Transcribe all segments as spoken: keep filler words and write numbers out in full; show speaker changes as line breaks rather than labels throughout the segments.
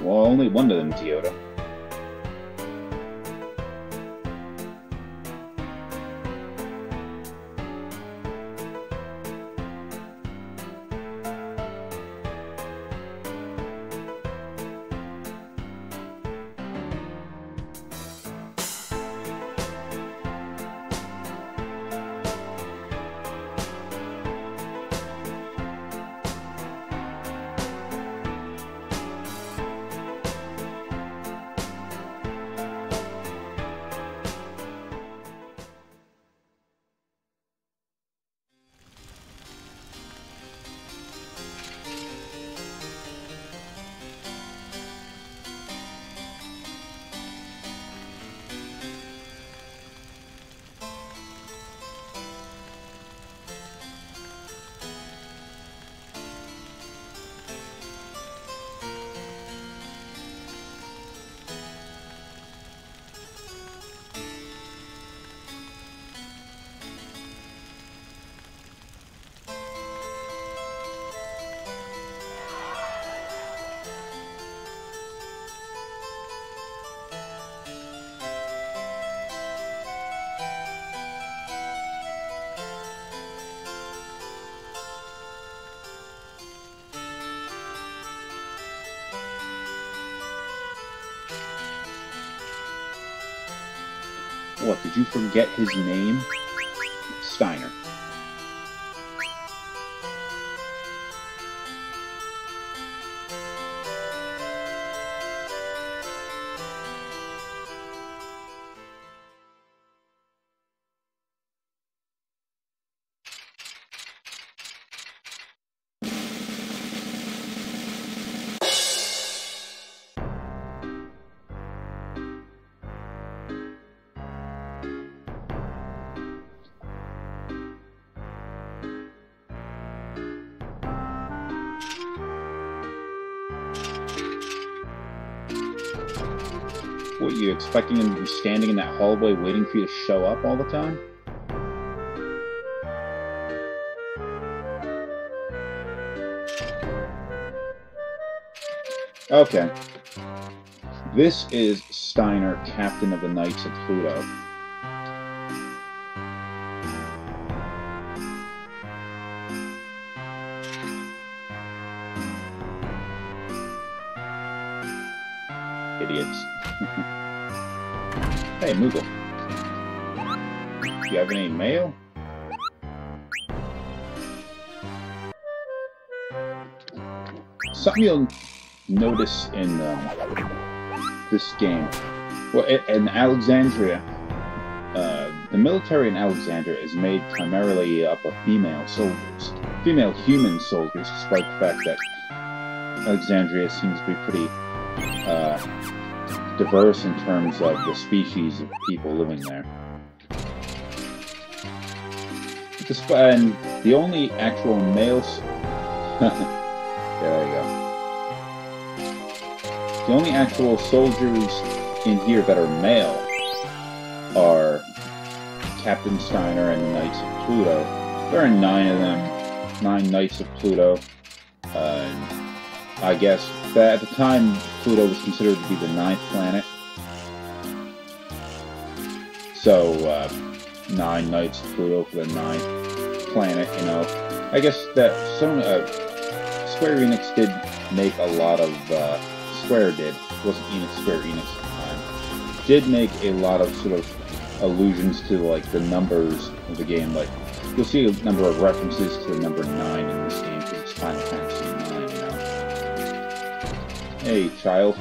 Well, only one of them, Teoda. What, did you forget his name? Steiner. What, you expecting him to be standing in that hallway waiting for you to show up all the time? Okay. This is Steiner, Captain of the Knights of Pluto. Idiots. Hey, Moogle. Do you have any mail? Something you'll notice in um, this game, well, in Alexandria, uh, the military in Alexandria is made primarily up of female soldiers, female human soldiers, despite the fact that Alexandria seems to be pretty uh, diverse in terms of the species of people living there. And the only actual males... there you go. The only actual soldiers in here that are male are Captain Steiner and the Knights of Pluto. There are nine of them, nine Knights of Pluto. Uh, I guess that at the time Pluto was considered to be the ninth planet. So, uh, nine Knights of Pluto for the ninth planet, you know. I guess that some, uh, Square Enix did make a lot of, uh, Square did, it wasn't Enix, Square Enix at the time, did make a lot of sort of allusions to, like, the numbers of the game. Like, you'll see a number of references to the number nine in this game, because it's Final Fantasy nine, you know. Hey, child.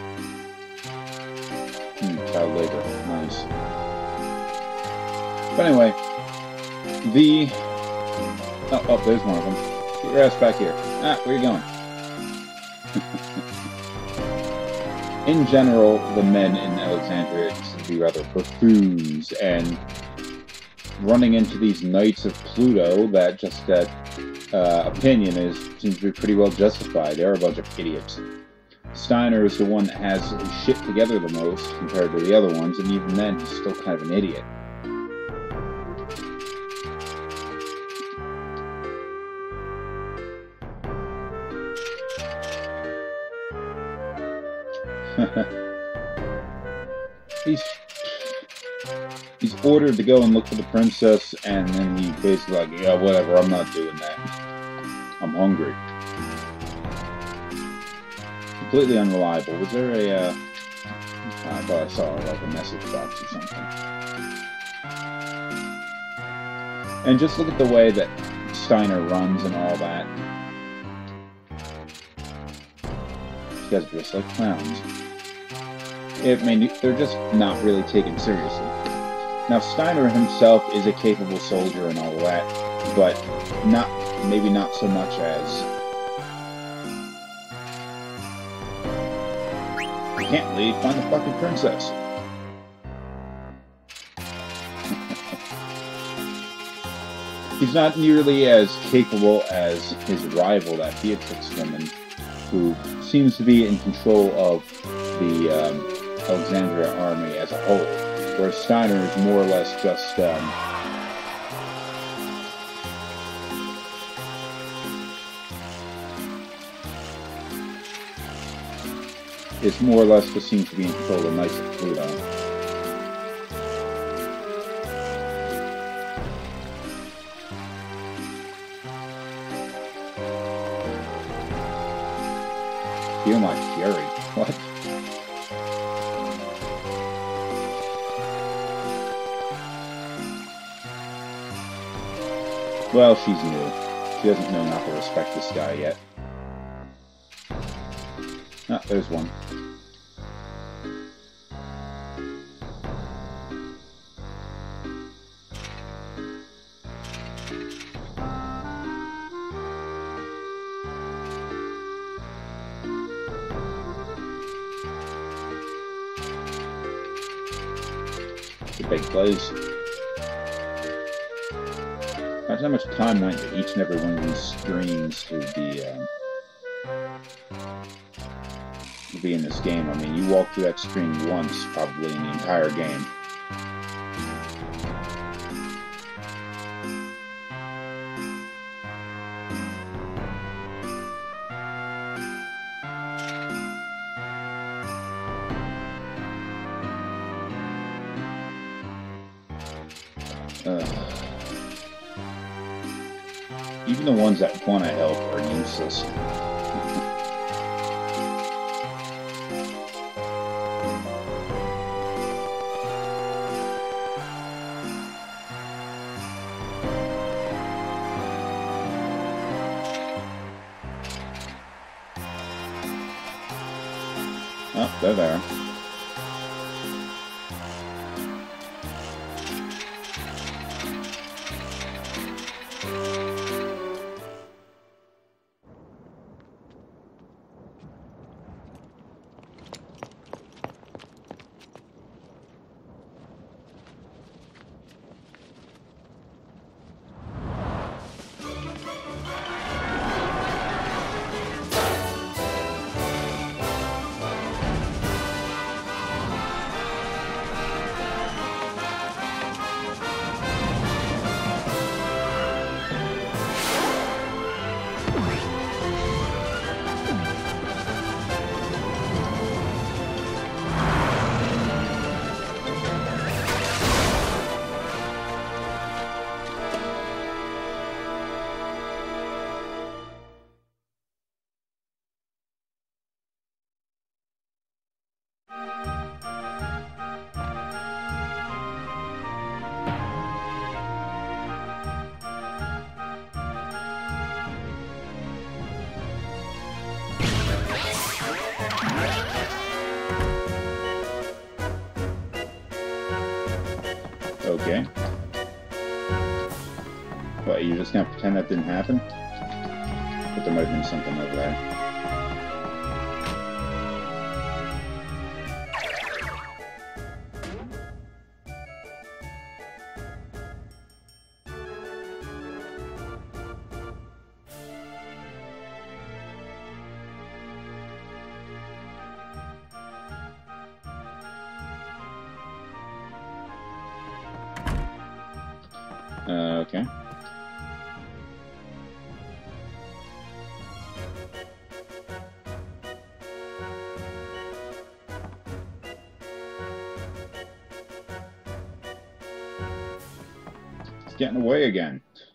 Hmm, child labor. Nice. But anyway, the... Oh, oh, there's one of them. Get your ass back here. Ah, where are you going? In general, the men in Alexandria seem to be rather buffoons, and running into these Knights of Pluto, that just that uh, opinion is seems to be pretty well justified. They're a bunch of idiots. Steiner is the one that has his shit together the most compared to the other ones, and even then, he's still kind of an idiot. he's he's ordered to go and look for the princess, and then he basically like, yeah, whatever, I'm not doing that. I'm hungry. Completely unreliable. Was there a, uh, I thought I saw like a message box or something. And just look at the way that Steiner runs and all that. These guys are just like clowns. I mean, they're just not really taken seriously. Now, Steiner himself is a capable soldier and all that, but not, maybe not so much as... I can't leave, find the fucking princess. He's not nearly as capable as his rival, that Beatrix woman, who seems to be in control of the um, Alexandria army as a whole, whereas Steiner is more or less just um, is more or less just seems to be in control of Knights of Pluto. Feel my fury. What? Well, she's new. She doesn't know not to respect this guy yet. Ah, there's one. It's a big place. Imagine how much time went to each and every one of these screens to be, um, to be in this game. I mean, you walk through that screen once, probably, in the entire game. Uh, even the ones that want to help are useless. Oh, they're there. Okay. What, you just gonna pretend that didn't happen? But there might have been something over there. Uh, okay. getting away again.